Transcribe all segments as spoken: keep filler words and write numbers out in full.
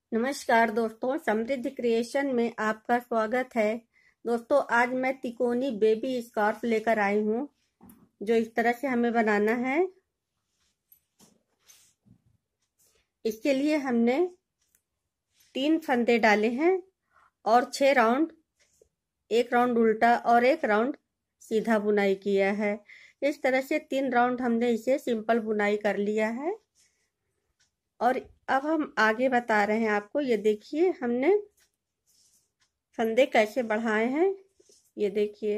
नमस्कार दोस्तों, समृद्धि क्रिएशन में आपका स्वागत है। दोस्तों, आज मैं तिकोनी बेबी स्कार्फ लेकर आई हूँ जो इस तरह से हमें बनाना है। इसके लिए हमने तीन फंदे डाले हैं और छह राउंड, एक राउंड उल्टा और एक राउंड सीधा बुनाई किया है। इस तरह से तीन राउंड हमने इसे सिंपल बुनाई कर लिया है। और अब हम आगे बता रहे हैं आपको। ये देखिए हमने फंदे कैसे बढ़ाए हैं। ये देखिए,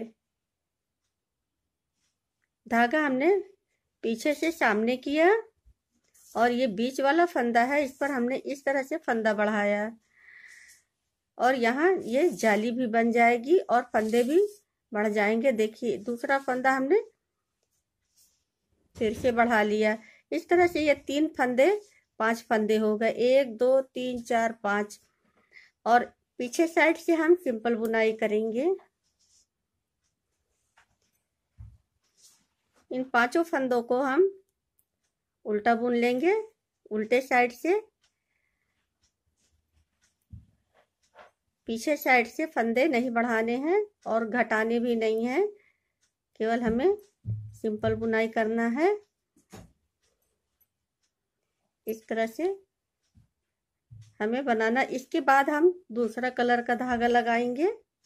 धागा हमने पीछे से सामने किया और ये बीच वाला फंदा है, इस पर हमने इस तरह से फंदा बढ़ाया और यहाँ ये जाली भी बन जाएगी और फंदे भी बढ़ जाएंगे। देखिए, दूसरा फंदा हमने फिर से बढ़ा लिया। इस तरह से ये तीन फंदे पांच फंदे हो गए, एक दो तीन चार पांच। और पीछे साइड से हम सिंपल बुनाई करेंगे। इन पांचों फंदों को हम उल्टा बुन लेंगे, उल्टे साइड से। पीछे साइड से फंदे नहीं बढ़ाने हैं और घटाने भी नहीं हैं, केवल हमें सिंपल बुनाई करना है। इस तरह से हमें बनाना। इसके बाद हम दूसरा कलर का धागा लगाएंगे।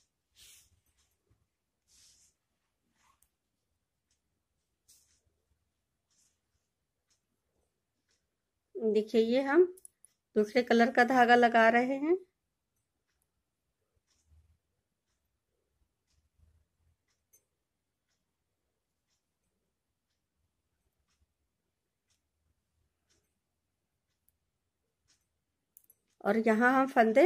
देखिए, ये हम दूसरे कलर का धागा लगा रहे हैं। और यहाँ हम फंदे,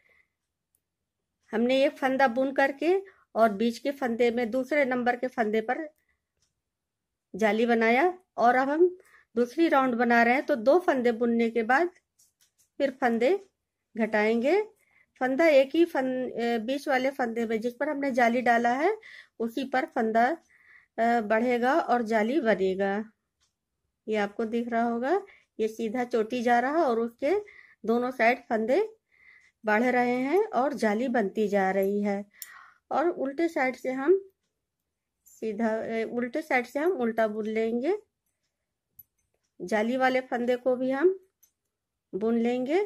हमने एक फंदा बुन करके और बीच के फंदे में दूसरे नंबर के फंदे पर जाली बनाया। और अब हम दूसरी राउंड बना रहे हैं, तो दो फंदे बुनने के बाद फिर फंदे घटाएंगे। फंदा एक ही फंद बीच वाले फंदे में जिस पर हमने जाली डाला है उसी पर फंदा बढ़ेगा और जाली बनेगा। ये आपको दिख रहा होगा, ये सीधा चोटी जा रहा और उसके दोनों साइड फंदे बढ़ रहे हैं और जाली बनती जा रही है। और उल्टे साइड से हम सीधा उल्टे साइड से हम उल्टा बुन लेंगे। जाली वाले फंदे को भी हम बुन लेंगे।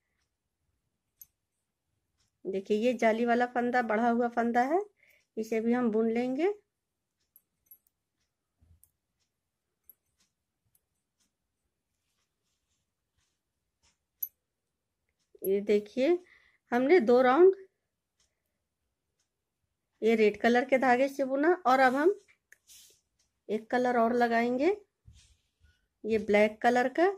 देखिए, ये जाली वाला फंदा बढ़ा हुआ फंदा है, इसे भी हम बुन लेंगे। ये देखिए, हमने दो राउंड ये रेड कलर के धागे से बुना और अब हम एक कलर और लगाएंगे, ये ब्लैक कलर का।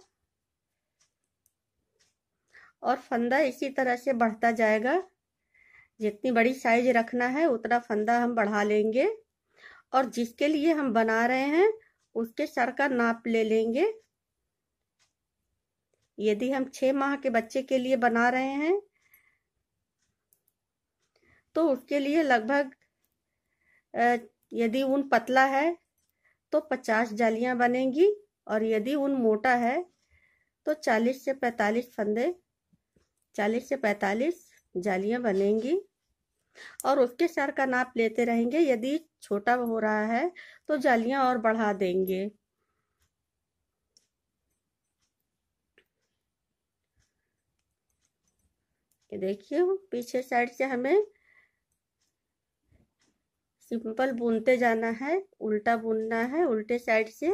और फंदा इसी तरह से बढ़ता जाएगा। जितनी बड़ी साइज रखना है उतना फंदा हम बढ़ा लेंगे। और जिसके लिए हम बना रहे हैं उसके सर का नाप ले लेंगे। यदि हम छह माह के बच्चे के लिए बना रहे हैं तो उसके लिए लगभग, यदि ऊन पतला है तो पचास जालियां बनेंगी और यदि ऊन मोटा है तो चालीस से पैंतालीस फंदे, चालीस से पैंतालीस जालियां बनेंगी। और उसके सर का नाप लेते रहेंगे। यदि छोटा हो रहा है तो जालियां और बढ़ा देंगे। ये देखिए, पीछे साइड से हमें सिंपल बुनते जाना है, उल्टा बुनना है उल्टे साइड से।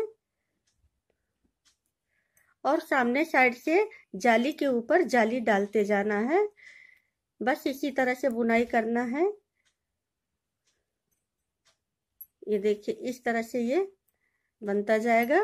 और सामने साइड से जाली के ऊपर जाली डालते जाना है। बस इसी तरह से बुनाई करना है। ये देखिए, इस तरह से ये बनता जाएगा।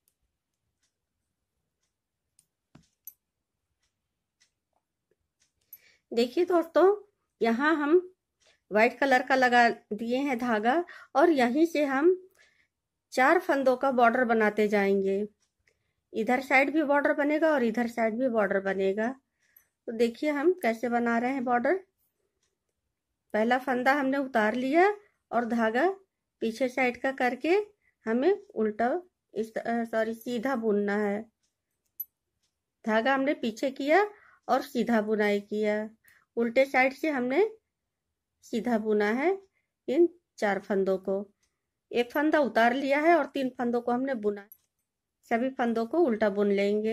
देखिए दोस्तों, यहाँ हम व्हाइट कलर का लगा दिए हैं धागा और यहीं से हम चार फंदों का बॉर्डर बनाते जाएंगे। इधर साइड भी बॉर्डर बनेगा और इधर साइड भी बॉर्डर बनेगा। तो देखिए हम कैसे बना रहे हैं बॉर्डर। पहला फंदा हमने उतार लिया और धागा पीछे साइड का करके हमें उल्टा, इस सॉरी सीधा बुनना है। धागा हमने पीछे किया और सीधा बुनाई किया। उल्टे साइड से हमने सीधा बुना है इन चार फंदों को। एक फंदा उतार लिया है और तीन फंदों को हमने बुना। सभी फंदों को उल्टा बुन लेंगे।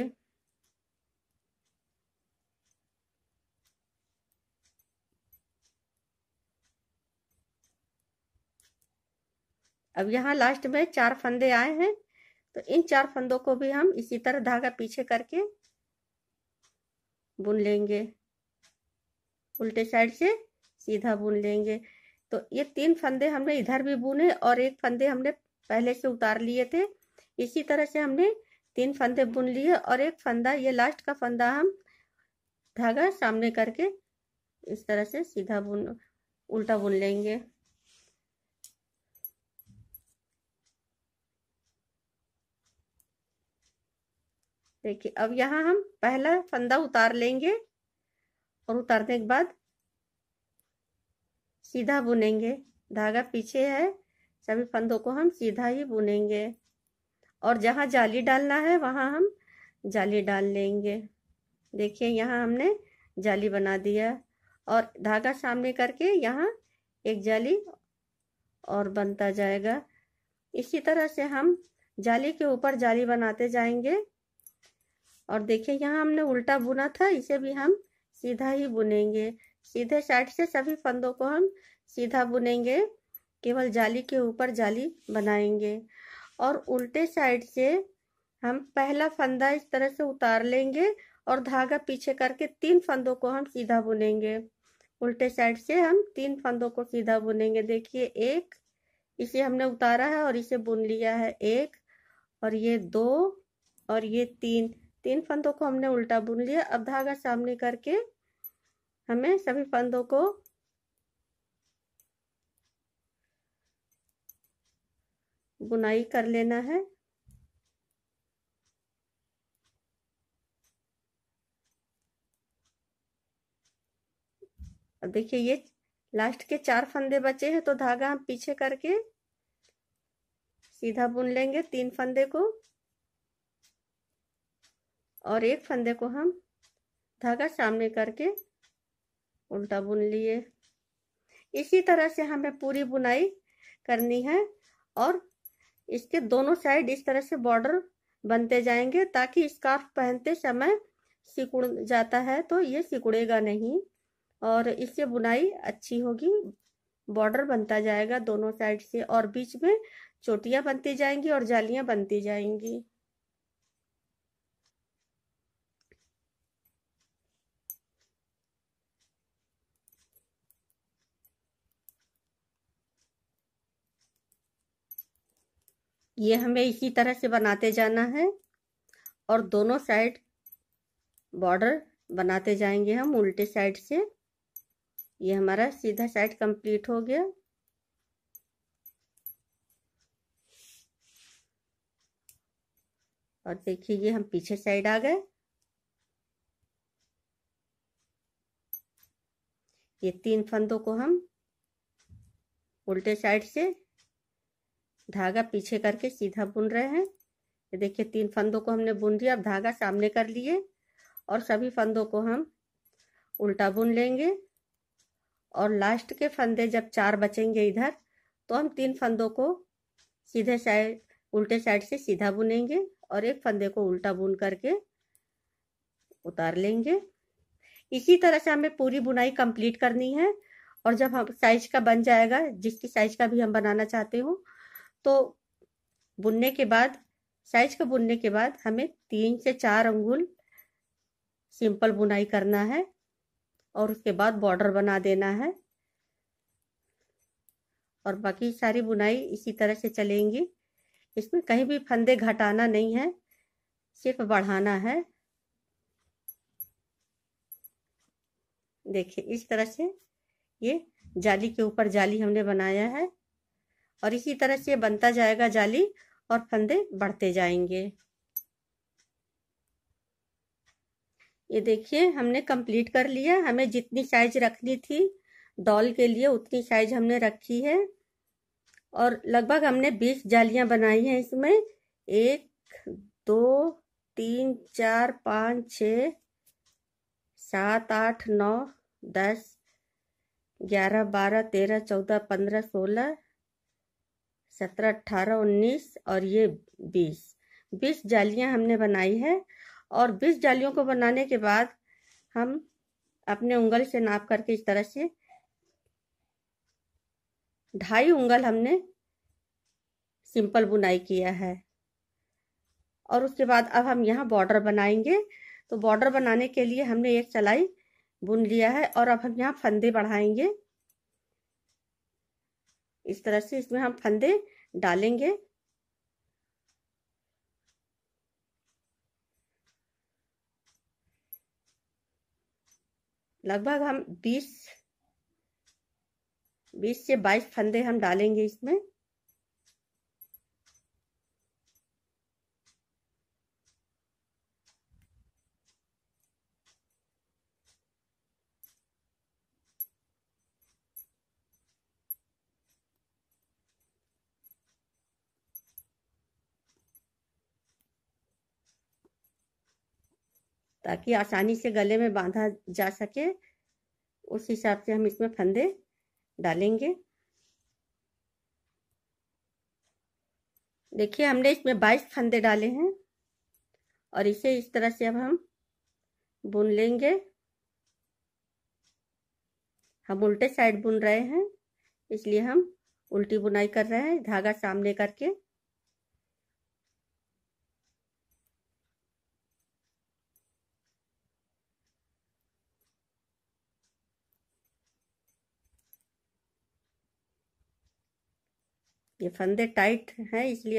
अब यहाँ लास्ट में चार फंदे आए हैं, तो इन चार फंदों को भी हम इसी तरह धागा पीछे करके बुन लेंगे। उल्टे साइड से सीधा बुन लेंगे। तो ये तीन फंदे हमने इधर भी बुने और एक फंदे हमने पहले से उतार लिए थे। इसी तरह से हमने तीन फंदे बुन लिए और एक फंदा, ये लास्ट का फंदा हम धागा सामने करके इस तरह से सीधा बुन उल्टा बुन लेंगे। देखिए अब यहाँ हम पहला फंदा उतार लेंगे और उतारने के बाद सीधा बुनेंगे। धागा पीछे है, सभी फंदों को हम सीधा ही बुनेंगे और जहाँ जाली डालना है वहाँ हम जाली डाल लेंगे। देखिए यहाँ हमने जाली बना दिया और धागा सामने करके यहाँ एक जाली और बनता जाएगा। इसी तरह से हम जाली के ऊपर जाली बनाते जाएंगे। और देखिए यहाँ हमने उल्टा बुना था, इसे भी हम सीधा ही बुनेंगे। सीधे साइड से सभी फंदों को हम सीधा बुनेंगे, केवल जाली के ऊपर जाली बनाएंगे। और उल्टे साइड से हम पहला फंदा इस तरह से उतार लेंगे और धागा पीछे करके तीन फंदों को हम सीधा बुनेंगे। उल्टे साइड से हम तीन फंदों को सीधा बुनेंगे। देखिए एक, इसे हमने उतारा है और इसे बुन लिया है एक, और ये दो और ये तीन, तीन फंदों को हमने उल्टा बुन लिया। अब धागा सामने करके हमें सभी फंदों को बुनाई कर लेना है। अब देखिए ये लास्ट के चार फंदे बचे हैं, तो धागा हम पीछे करके सीधा बुन लेंगे तीन फंदे को और एक फंदे को हम धागा सामने करके उल्टा बुन लिए। इसी तरह से हमें पूरी बुनाई करनी है और इसके दोनों साइड इस तरह से बॉर्डर बनते जाएंगे ताकि स्कार्फ पहनते समय सिकुड़ जाता है तो ये सिकुड़ेगा नहीं और इससे बुनाई अच्छी होगी। बॉर्डर बनता जाएगा दोनों साइड से और बीच में चोटियां बनती जाएंगी और जालियां बनती जाएंगी। ये हमें इसी तरह से बनाते जाना है और दोनों साइड बॉर्डर बनाते जाएंगे हम उल्टे साइड से। ये हमारा सीधा साइड कंप्लीट हो गया। और देखिए ये हम पीछे साइड आ गए। ये तीन फंदों को हम उल्टे साइड से धागा पीछे करके सीधा बुन रहे हैं। ये देखिए तीन फंदों को हमने बुन दिया। अब धागा सामने कर लिए और सभी फंदों को हम उल्टा बुन लेंगे और लास्ट के फंदे जब चार बचेंगे इधर, तो हम तीन फंदों को सीधे साइड उल्टे साइड से सीधा बुनेंगे और एक फंदे को उल्टा बुन करके उतार लेंगे। इसी तरह से हमें पूरी बुनाई कंप्लीट करनी है और जब हम साइज का बन जाएगा, जिसकी साइज का भी हम बनाना चाहते हो, तो बुनने के बाद साइज का बुनने के बाद हमें तीन से चार अंगुल सिंपल बुनाई करना है और उसके बाद बॉर्डर बना देना है और बाकी सारी बुनाई इसी तरह से चलेंगी। इसमें कहीं भी फंदे घटाना नहीं है, सिर्फ बढ़ाना है। देखिए इस तरह से ये जाली के ऊपर जाली हमने बनाया है और इसी तरह से बनता जाएगा जाली और फंदे बढ़ते जाएंगे। ये देखिए हमने कंप्लीट कर लिया। हमें जितनी साइज रखनी थी डॉल के लिए उतनी साइज हमने रखी है और लगभग हमने बीस जालियां बनाई हैं इसमें। एक, दो, तीन, चार, पाँच, छः, सात आठ नौ दस ग्यारह बारह तेरह चौदह पंद्रह सोलह सत्रह अट्ठारह उन्नीस और ये बीस बीस जालियां हमने बनाई है। और बीस जालियों को बनाने के बाद हम अपने उंगल से नाप करके इस तरह से ढाई उंगल हमने सिंपल बुनाई किया है। और उसके बाद अब हम यहाँ बॉर्डर बनाएंगे। तो बॉर्डर बनाने के लिए हमने एक चलाई बुन लिया है और अब हम यहाँ फंदे बढ़ाएंगे। इस तरह से इसमें हम फंदे डालेंगे। लगभग हम बीस बीस से बाईस फंदे हम डालेंगे इसमें। ताकि आसानी से गले में बांधा जा सके, उस हिसाब से हम इसमें फंदे डालेंगे। देखिए हमने इसमें बाईस फंदे डाले हैं और इसे इस तरह से अब हम बुन लेंगे। हम उल्टे साइड बुन रहे हैं, इसलिए हम उल्टी बुनाई कर रहे हैं, धागा सामने करके। ये फंदे टाइट हैं इसलिए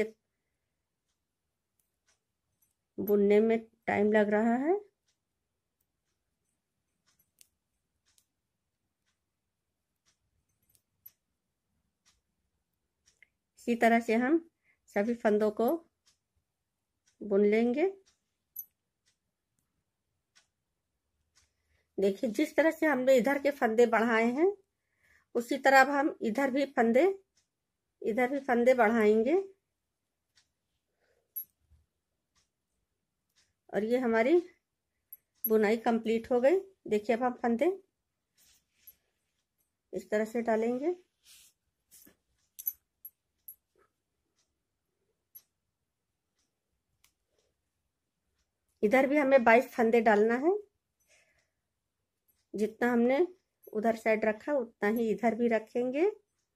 बुनने में टाइम लग रहा है। इसी तरह से हम सभी फंदों को बुन लेंगे। देखिए जिस तरह से हमने इधर के फंदे बढ़ाए हैं, उसी तरह अब हम इधर भी फंदे इधर भी फंदे बढ़ाएंगे। और ये हमारी बुनाई कंप्लीट हो गई। देखिए अब हम फंदे इस तरह से डालेंगे। इधर भी हमें बाईस फंदे डालना है। जितना हमने उधर साइड रखा उतना ही इधर भी रखेंगे।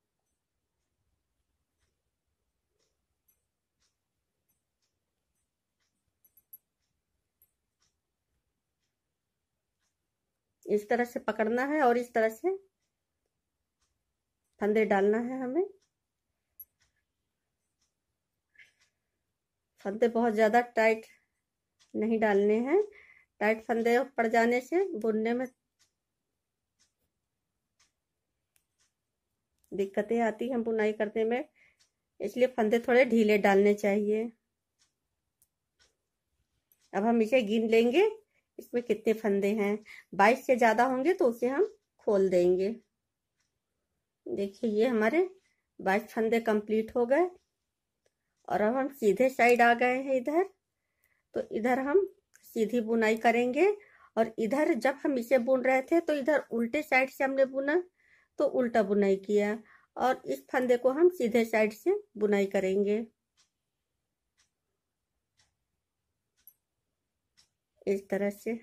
इस तरह से पकड़ना है और इस तरह से फंदे डालना है हमें। फंदे बहुत ज्यादा टाइट नहीं डालने हैं, टाइट फंदे पड़ जाने से बुनने में दिक्कतें आती हैं बुनाई करने में, इसलिए फंदे थोड़े ढीले डालने चाहिए। अब हम इसे गिन लेंगे, इसमें कितने फंदे हैं। बाईस से ज्यादा होंगे तो उसे हम खोल देंगे। देखिए ये हमारे बाईस फंदे कंप्लीट हो गए। और अब हम सीधे साइड आ गए हैं इधर। तो इधर हम सीधी बुनाई करेंगे। और इधर जब हम इसे बुन रहे थे तो इधर उल्टे साइड से हमने बुना, तो उल्टा बुनाई किया। और इस फंदे को हम सीधे साइड से बुनाई करेंगे इस तरह से।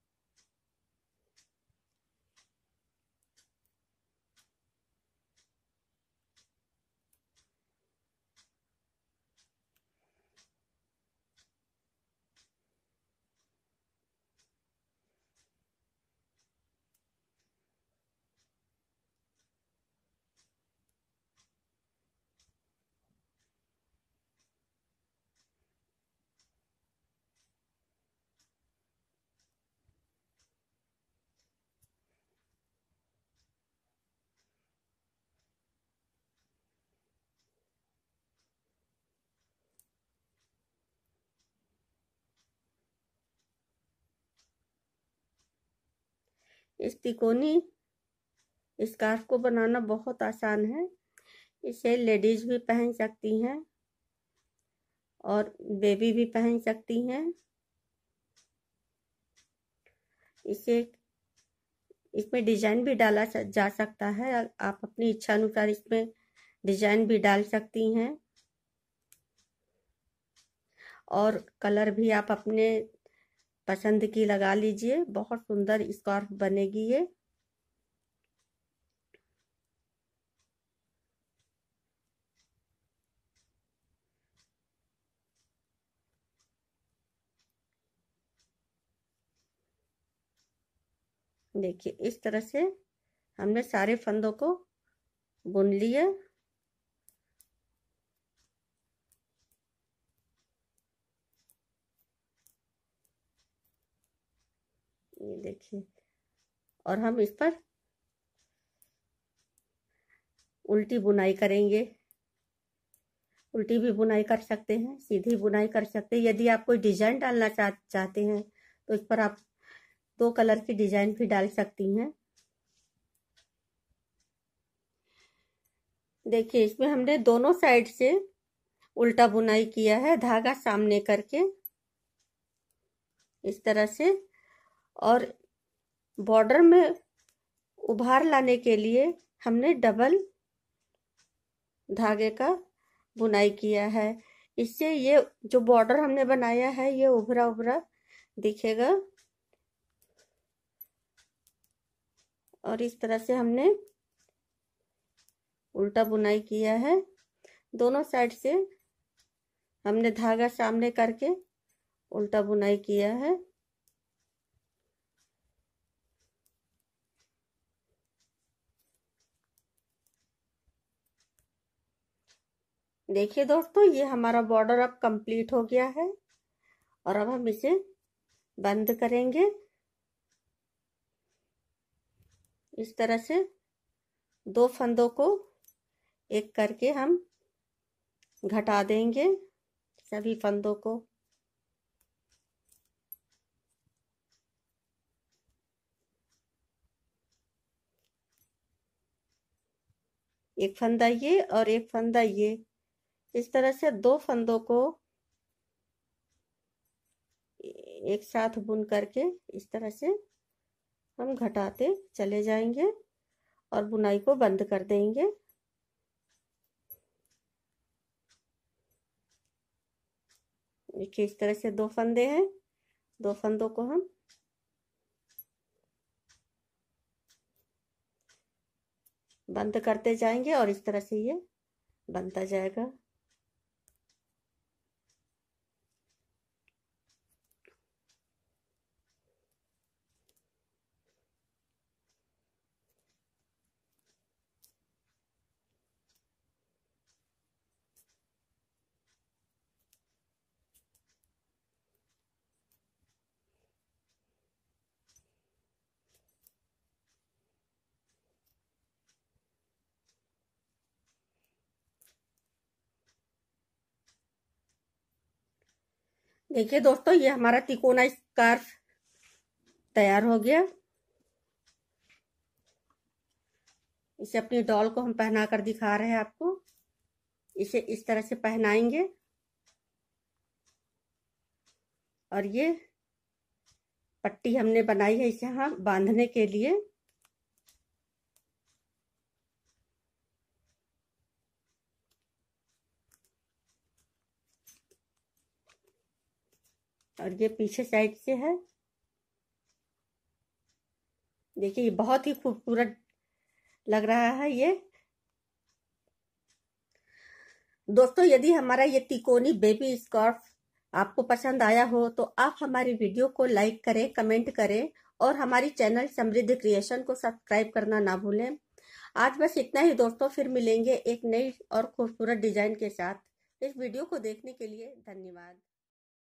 इस तिकोनी स्कार्फ को बनाना बहुत आसान है। इसे लेडीज भी पहन सकती हैं और बेबी भी पहन सकती हैं। इसे इसमें डिजाइन भी डाला जा सकता है, आप अपनी इच्छा अनुसार इसमें डिजाइन भी डाल सकती हैं और कलर भी आप अपने पसंद की लगा लीजिए। बहुत सुंदर स्कार्फ बनेगी ये। देखिए इस तरह से हमने सारे फंदों को बुन लिया। ये देखिए, और हम इस पर उल्टी बुनाई करेंगे। उल्टी भी बुनाई कर सकते हैं, सीधी बुनाई कर सकते हैं। यदि आप कोई डिजाइन डालना चाह चाहते हैं तो इस पर आप दो कलर की डिजाइन भी डाल सकती हैं। देखिए इसमें हमने दोनों साइड से उल्टा बुनाई किया है, धागा सामने करके इस तरह से। और बॉर्डर में उभार लाने के लिए हमने डबल धागे का बुनाई किया है। इससे ये जो बॉर्डर हमने बनाया है ये उभरा उभरा दिखेगा। और इस तरह से हमने उल्टा बुनाई किया है। दोनों साइड से हमने धागा सामने करके उल्टा बुनाई किया है। देखिए दोस्तों, ये हमारा बॉर्डर अब कंप्लीट हो गया है और अब हम इसे बंद करेंगे। इस तरह से दो फंदों को एक करके हम घटा देंगे, सभी फंदों को। एक फंदा ये और एक फंदा ये, इस तरह से दो फंदों को एक साथ बुन करके इस तरह से हम घटाते चले जाएंगे और बुनाई को बंद कर देंगे। देखिए इस तरह से दो फंदे हैं, दो फंदों को हम बंद करते जाएंगे और इस तरह से ये बनता जाएगा। देखिए दोस्तों, ये हमारा तिकोना स्कार्फ तैयार हो गया। इसे अपनी डॉल को हम पहना कर दिखा रहे हैं आपको। इसे इस तरह से पहनाएंगे और ये पट्टी हमने बनाई है इसे यहाँ बांधने के लिए। और ये पीछे साइड से है। देखिए ये बहुत ही खूबसूरत लग रहा है ये। दोस्तों, यदि हमारा ये तिकोनी बेबी स्कार्फ आपको पसंद आया हो तो आप हमारी वीडियो को लाइक करें, कमेंट करें और हमारी चैनल समृद्ध क्रिएशन को सब्सक्राइब करना ना भूलें। आज बस इतना ही दोस्तों, फिर मिलेंगे एक नई और खूबसूरत डिजाइन के साथ। इस वीडियो को देखने के लिए धन्यवाद।